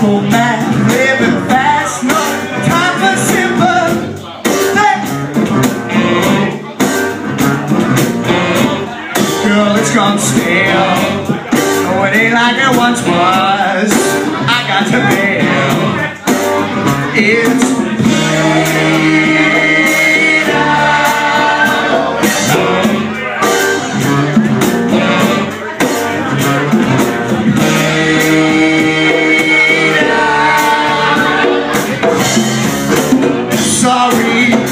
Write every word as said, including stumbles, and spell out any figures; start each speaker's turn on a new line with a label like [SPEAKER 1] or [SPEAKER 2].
[SPEAKER 1] successful man, living fast, no time for sympathy. Girl, it's gone stale. Oh, it ain't like it once was. I got to bail. It's laid out. Laid out. Sorry.